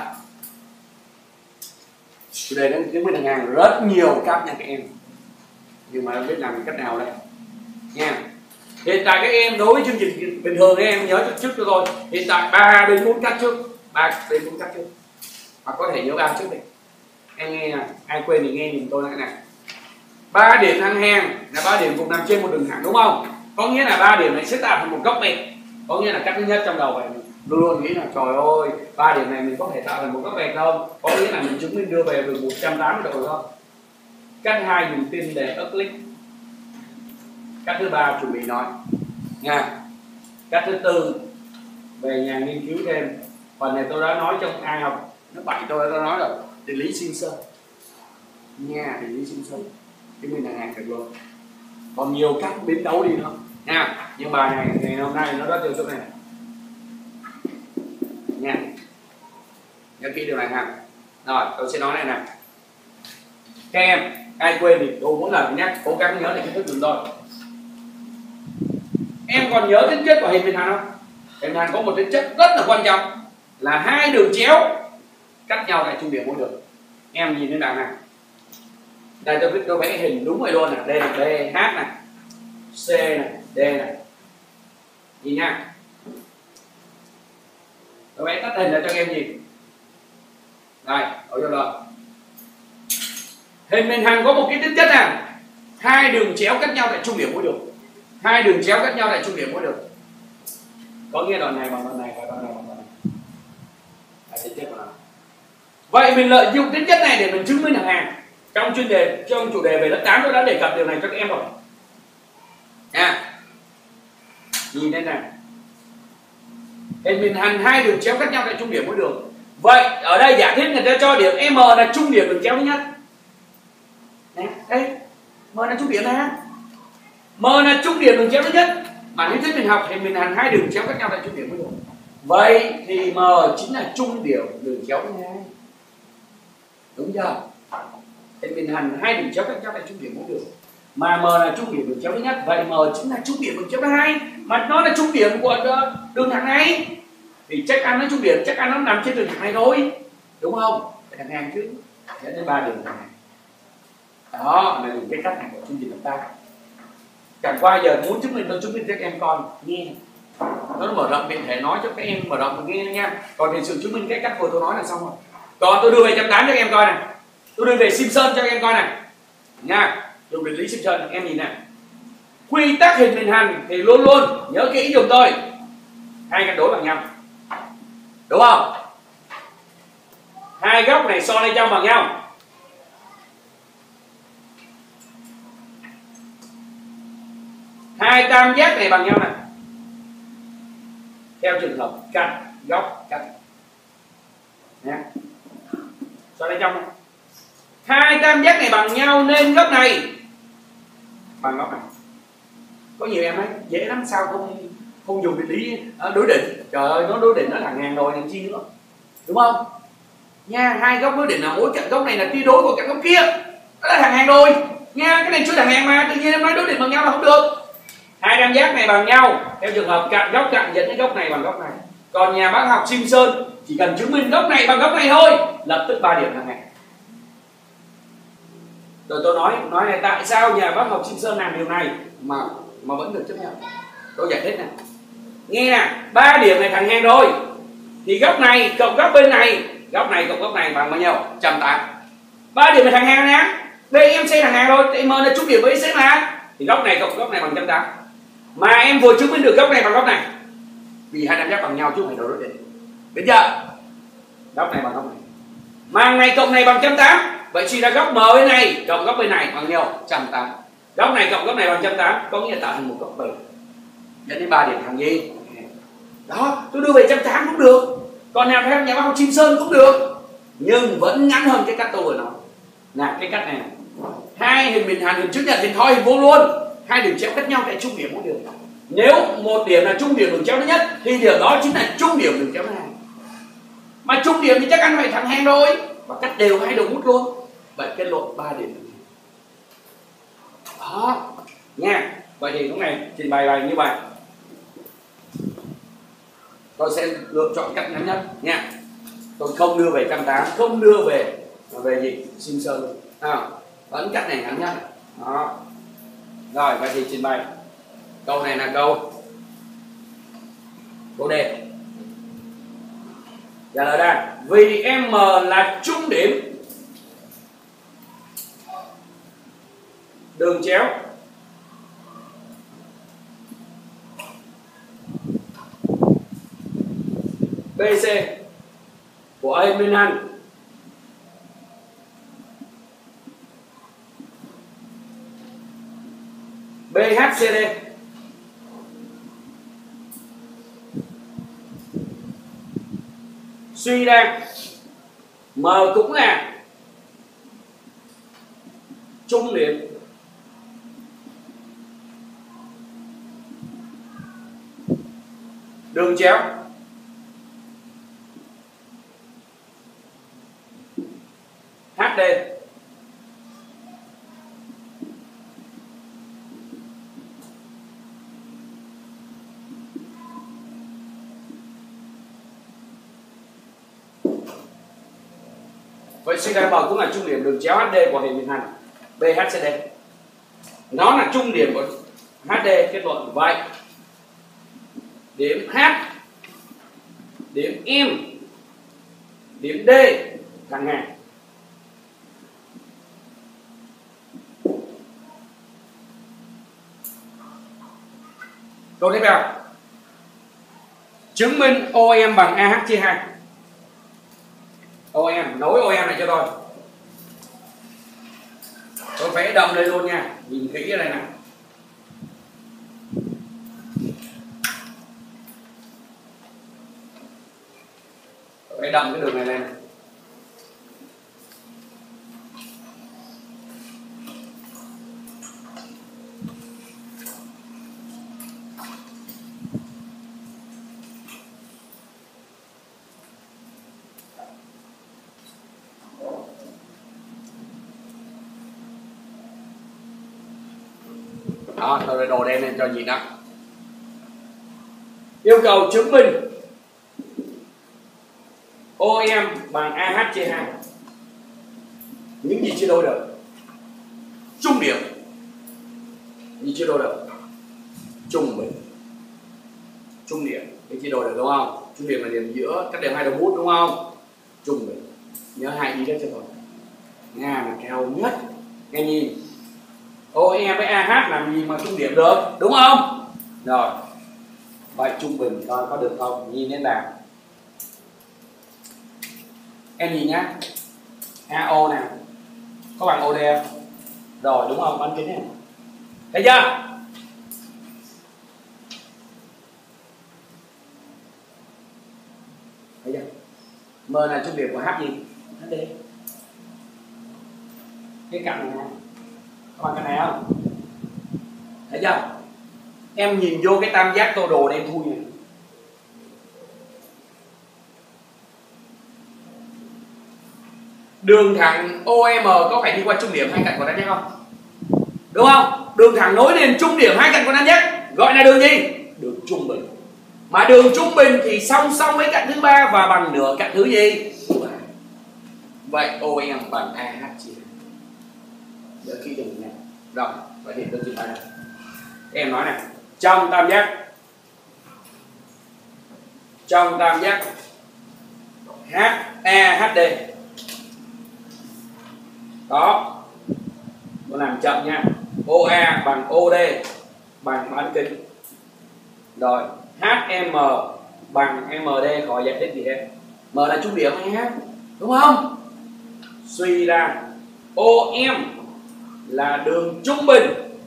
Chủ đề đến chứng minh thẳng hàng rất nhiều cách nha các em. Nhưng mà em biết làm cách nào đây. Nha. Hiện tại các em đối với chương trình bình thường các em nhớ trước trước cho tôi. Hiện tại ba đến bốn cách trước, ba đến bốn cách trước. Hoặc có thể nhớ ba trước đi. Em nghe nè, ai quên thì nghe nhìn tôi lại nè. Ba điểm thẳng hàng là ba điểm cùng nằm trên một đường thẳng, đúng không? Có nghĩa là ba điểm này sẽ tạo thành một góc vẹt. Có nghĩa là cách thứ nhất trong đầu này luôn luôn nghĩ là trời ơi, ba điểm này mình có thể tạo thành một góc vẹt không? Có nghĩa là mình chứng minh đưa về được một trăm tám mươi độ không? Cách hai dùng tin đề Euclid. Cách thứ ba chuẩn bị nói nha. Cách thứ tư về nhà nghiên cứu thêm. Phần này tôi đã nói trong ai học nó bảy tôi đã nói rồi. Định lý Simpson nha, định lý Simpson chứng minh thẳng hàng được luôn. Còn nhiều cách biến đấu đi nữa nha. Nhưng bài này ngày hôm nay nó rất nhiều chỗ này nha. Nhớ kỹ điều này ha. Rồi tôi sẽ nói này nè. Các em ai quên thì tôi mỗi lần nhắc cố gắng nhớ lại kiến thức dùm tôi. Em còn nhớ tính chất của hình hình thành không? Hình thành có một tính chất rất là quan trọng là hai đường chéo cắt nhau tại trung điểm mỗi đường. Em nhìn lên đằng này. Đây tôi viết tôi vẽ hình đúng rồi luôn nè. Đây là B, H này, C này, D này. Nhìn nha. Tôi vẽ tắt hình ra cho em nhìn. Đây, ở vô rồi. Hình hình thành có một cái tính chất này. Hai đường chéo cắt nhau tại trung điểm mỗi đường. Hai đường chéo cắt nhau tại trung điểm mỗi đường. Có nghĩa đoạn này bằng đoạn này và đoạn này bằng đoạn này. Là tính chất của nó. Vậy mình lợi dụng tính chất này để mình chứng minh thẳng hàng. Trong chuyên đề, trong chủ đề về lớp tám tôi đã đề cập điều này cho các em rồi. Nha. Nhìn đây này. Hình mình thành hai đường chéo cắt nhau tại trung điểm mỗi đường. Vậy ở đây giả thiết người ta cho điểm M là trung điểm đường chéo thứ nhất. Nè, đây. M là trung điểm này. M là trung điểm đường chéo thứ nhất. Mà lý thuyết mình học thì mình thành hai đường chéo cắt nhau tại trung điểm mỗi đường. Vậy thì M chính là trung điểm đường chéo thứ hai. Đúng chưa? Thì mình thành hai đường chéo cắt nhau tại trung điểm mỗi đường. Mà M là trung điểm đường chéo thứ nhất, vậy M chính là trung điểm đường chéo thứ hai. Mà nó là trung điểm của đường thẳng này. Thì chắc ăn nó trung điểm, chắc ăn nó nằm trên đường thẳng này thôi. Đúng không? Phải thẳng hàng chứ. Dẫn đến ba đường thẳng hàng. Đó là những cái cách này của chương trình lớp tám. Chẳng qua giờ muốn chứng minh tôi chứng minh cho các em coi nghe. Nó mở rộng biện thể nói cho các em mở rộng nghe nha. Còn thì sự chứng minh cái cách vừa tôi nói là xong rồi. Còn tôi đưa về một trăm tám mươi cho các em coi này. Tôi đưa về Simpson cho các em coi này. Nha. Dùng định lý Simpson em nhìn này. Quy tắc hình hình thành thì luôn luôn nhớ kỹ giùm tôi. Hai cạnh đối bằng nhau. Đúng không? Hai góc này so lên trong bằng nhau. Hai tam giác này bằng nhau này. theo trường hợp cạnh góc cạnh nhé. Cho đây trong này. Hai tam giác này bằng nhau nên góc này bằng góc này. Có nhiều em ấy dễ lắm, sao không không dùng định lý đối định. Trời ơi, nó đối định nó thẳng hàng rồi làm chi nữa, đúng không nha. Hai góc đối định là mỗi cạnh góc này là tia đối của cạnh góc kia, đó là thẳng hàng rồi nha. Cái này chưa thẳng hàng mà tự nhiên em nói đối định bằng nhau là không được. Hai tam giác này bằng nhau theo trường hợp cạnh góc cạnh dẫn đến góc này bằng góc này. Còn nhà bác học Simpson chỉ cần chứng minh góc này bằng góc này thôi, lập tức ba điểm thẳng hàng. Rồi tôi nói nói này, tại sao nhà bác học Simpson làm điều này mà mà vẫn được chấp nhận. Tôi giải thích này, nghe nè, ba điểm này thẳng hàng rồi thì góc này cộng góc bên này, góc này cộng góc này bằng bao nhiêu? một trăm tám mươi. Ba điểm này thẳng hàng nè, B em C thẳng hàng rồi, thì M là trung điểm với C mà, thì góc này cộng góc này bằng một trăm tám mươi. Mà em vừa chứng minh được góc này bằng góc này, vì hai tam giác bằng nhau chứ không phải đối định, biết chưa? Góc này bằng góc này, mà này cộng này bằng một trăm tám mươi, vậy suy ra góc M bên này cộng góc bên này bằng nhiêu? một trăm tám mươi. Góc này cộng góc này bằng một trăm tám mươi, có nghĩa là tạo thành một góc bền dẫn đến ba điểm thẳng gì đó. Tôi đưa về một trăm tám mươi cũng được, còn nào theo nhà bác học Simpson cũng được, nhưng vẫn ngắn hơn cái cách tôi vừa nói là cái cách này. Hai hình bình hành, hình chữ nhật, hình thoi, hình vuông luôn, hai đường chéo cách nhau tại trung điểm mỗi đường. Nếu một điểm là trung điểm đường chéo thứ nhất thì điểm đó chính là trung điểm đường chéo thứ hai. Mà trung điểm thì chắc ăn phải thẳng hàng rồi, và cắt đều hai đầu mút luôn. Vậy kết luận ba điểm đó nha. Vậy thì lúc này trình bày bài như vậy, tôi sẽ lựa chọn cách ngắn nhất nha. Tôi không đưa về một trăm tám mươi, không đưa về về gì Simpson à, vẫn cách này ngắn nhất đó. Rồi vậy thì trình bày câu này là câu câu D. Trả lời đây, vì M là trung điểm đường chéo bê xê của A bình hành bê hát xê đê suy ra M cũng là trung điểm đường chéo hát đê. Vậy suy ra M cũng là trung điểm đường chéo hát đê của hình bình hành bê hát xê đê. Nó là trung điểm của hát đê, kết luận vậy điểm H, điểm M, điểm D thẳng hàng. Câu tiếp theo, chứng minh ô em bằng a hát chia hai. ô em, nối ô em này cho tôi. Tôi vẽ đậm đây luôn nha, nhìn kỹ cái này nè. Tôi vẽ đậm cái đường này lên. Đó, tôi đồ đen lên cho nhìn đó. Yêu cầu chứng minh ô em bằng a hát chia hai. Những gì chia đôi được? Trung điểm. Gì chia đôi được? Trung bình. Trung điểm thì chia đôi được đúng không? Trung điểm là điểm giữa các điểm hai đầu bút đúng không? Trung bình. Nhớ hai ý đó cho tôi. Nga là cao nhất. Nghe nhìn. ô em với a hát làm gì mà trung điểm được, đúng không? Rồi. Vậy trung bình coi có được không? Nhìn lên nào. Em nhìn nhá. a o nè. Có bằng ô đê không? Rồi đúng không? Bán kính này. Thấy chưa? Thấy chưa? M là trung điểm của H gì? hát đê. Cái cạnh này các bạn, cái này không? Thấy chưa? Em nhìn vô cái tam giác tô đồ đen thui này. Đường thẳng o em có phải đi qua trung điểm hai cạnh của tam giác không? Đúng không? Đường thẳng nối liền trung điểm hai cạnh của tam giác gọi là đường gì? Đường trung bình. Mà đường trung bình thì song song với cạnh thứ ba và bằng nửa cạnh thứ gì? Vậy o em bằng a hát chia. Đợi khi đường này. Rồi, vậy thì tôi trình bày này. Em nói này, trong tam giác trong tam giác hát a hát đê đó, tôi làm chậm nha. o a bằng o đê bằng bán kính. Rồi hát em bằng em đê, khỏi giải thích gì hết. M là trung điểm hay hát, đúng không? Suy ra o em là đường trung bình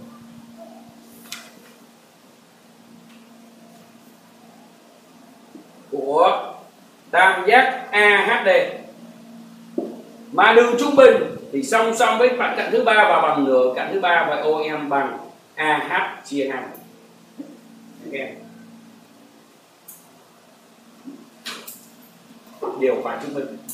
của tam giác a hát đê. Mà đường trung bình thì song song với cạnh thứ ba và bằng nửa cạnh thứ ba, vậy o em bằng a hát chia hai. Okay. Điều phải trung bình.